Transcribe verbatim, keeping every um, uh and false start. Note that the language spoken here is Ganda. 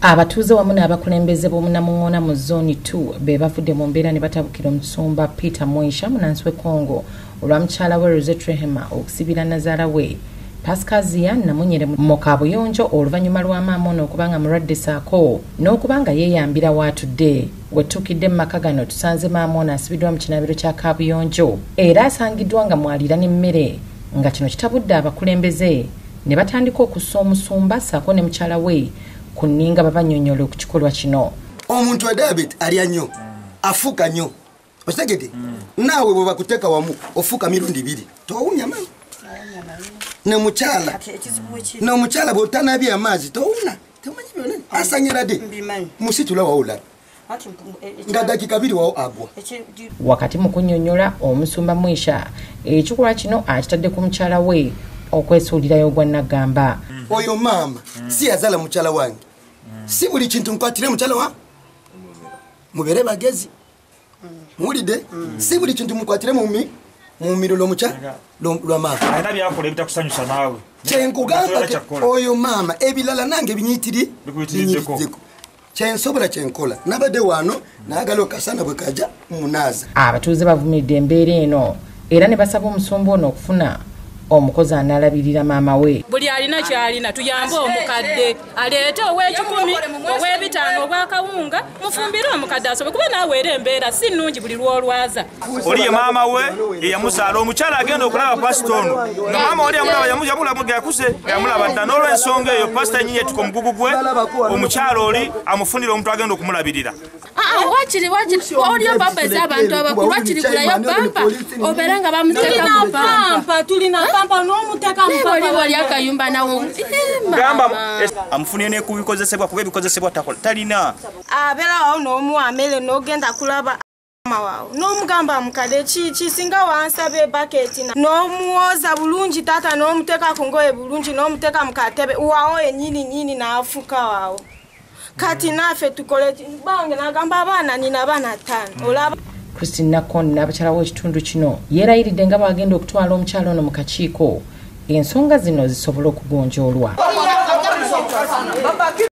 Abatuuze wamu n'abakulembeze b'omunamuŋŋoona mu zooni two be bavudde mu mbeera ne batabukira omusumba Peter Mwisha Munanswe Congo olwa mukyala we Rosette Rehema okusibira nazaala we Pascazia Namunyere mu kaabuyonjo oluvannyuma lwa maama ono okuba nga mulwadde saako n'okuba nga yeeyambira waatudde. We tukidde mu maka gano tusanze maama ono asibiddwa mu kinabiro kya kaabuyonjo era asangiddwa nga mwalira n'emmere nga kino kitabudde abakulembeze ne batandika okussa omusumba saako ne mukyala we kuninga babanyonyola ku kikolwa kino. Omuntu wa diabetes alya nnyo afuuka nnyo okitegedde naawe bwe bakuteeka wamu ofuuka mirundi ibiri towunya mama ne mukyala n'omukyala bw'otanabye amaazi towuna temanyi byonna asanyiradde musitula wawula nga dakika biri wawo agwa. Wakati mu kunnyonnyola omusumba Mwisha ekikolwa kino akitadde ku mukyala we okwesuulirayo gwa Nagamba. Oyo maama si yazala mukyala wange si buli kintu nkwatire mukyala wa mubere bagezi muwulidde si buli kintu mukwatire mumi mumiro lw'omukyala lwa maama ayina byakola ebitakusanyusa naawe kyenkugamba oyo maama ebilala nange binyitiri binyitiriddeko kyensobola kyenkola nabadde wano naagala okasana bwe kaja munaaza. Abatuuze bavumiridde embeera eno era ne basaba omusumba ono okufuna omukozi analabirira maama we. Buli alina kyalina tuyambe omukadde aleete ow'ekikumi ow'ebitaano obwakawunga mufumbire omukadde asobola kuba naawe era embeera si nnungi buli lwolwaza. Oli ye maama we eyamusaala omukyala agenda okulaba pasita ono nga maama oli yamulaba yamulaba gakuse yamulaba dda n'olw'ensonga eyo pasita enyinyi etuka omugugu gwe omukyala oli amufunira omuntu agenda okumulabirira. Wakiri wakiri olyo bamba ez'abantu abakulu wakiri kulayo bamba obeera nga bamuteeka mu pampa tulina pampa n'omuteeka mu pampa wali akayumba nawo gamba amufunye ne ku bikozesebwa kuba ebikozesebwa talina abeera wawo n'omuwa amere n'ogenda kulaba maama waawo n'omugamba mukadde kiki singa wansabe ebaketi n'omuwoza bulungi taata n'omuteeka ku ngoye bulungi n'omuteeka mu katebe waawo ennyini nnyini n'afuka waawo. Kati nafe tukole bange nagamba abaana nina abaana ttaano olaba. Christine Nakon n'abakyala w'ekitundu kino yeerayiridde nga bagenda okutwala omukyala ono mu kakiiko ensonga zino zisobola okugonjoolwa.